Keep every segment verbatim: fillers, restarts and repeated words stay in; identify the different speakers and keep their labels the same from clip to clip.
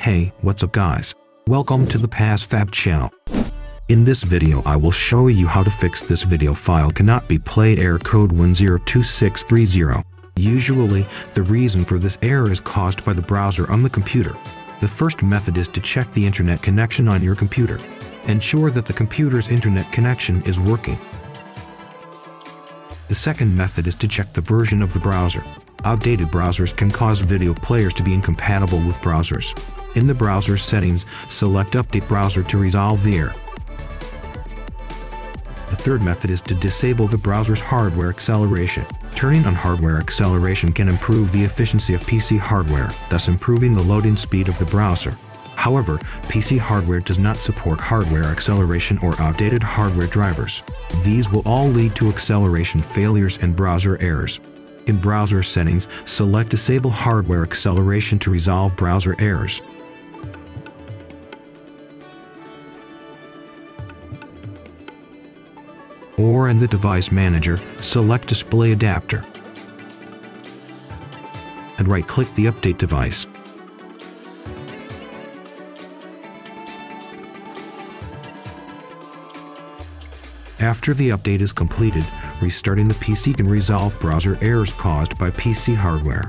Speaker 1: Hey, what's up guys? Welcome to the PassFab channel. In this video I will show you how to fix this video file cannot be played error code one zero two six three zero. Usually, the reason for this error is caused by the browser on the computer. The first method is to check the internet connection on your computer. Ensure that the computer's internet connection is working. The second method is to check the version of the browser. Outdated browsers can cause video players to be incompatible with browsers. In the browser settings, select Update Browser to resolve the error. The third method is to disable the browser's hardware acceleration. Turning on hardware acceleration can improve the efficiency of P C hardware, thus improving the loading speed of the browser. However, P C hardware does not support hardware acceleration or outdated hardware drivers. These will all lead to acceleration failures and browser errors. In browser settings, select Disable Hardware Acceleration to resolve browser errors. Or in the Device Manager, select Display Adapter and right-click the Update device. After the update is completed, restarting the P C can resolve browser errors caused by P C hardware.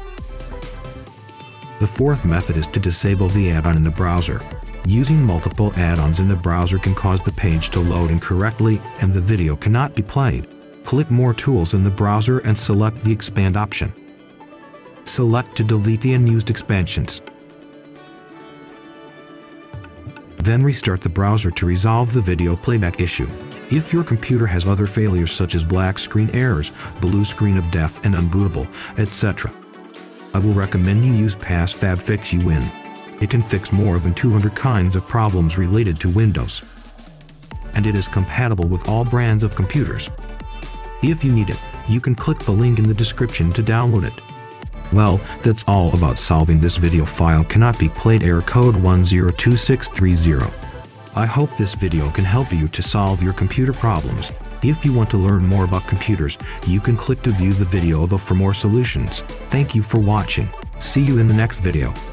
Speaker 1: The fourth method is to disable the add-on in the browser. Using multiple add-ons in the browser can cause the page to load incorrectly and the video cannot be played. Click More Tools in the browser and select the Expand option. Select to delete the unused expansions. Then restart the browser to resolve the video playback issue. If your computer has other failures such as black screen errors, blue screen of death and unbootable, et cetera, I will recommend you use PassFab Fix You Win. It can fix more than two hundred kinds of problems related to Windows. And it is compatible with all brands of computers. If you need it, you can click the link in the description to download it. Well, that's all about solving this video file cannot be played error code one zero two six three zero. I hope this video can help you to solve your computer problems. If you want to learn more about computers, you can click to view the video above for more solutions. Thank you for watching. See you in the next video.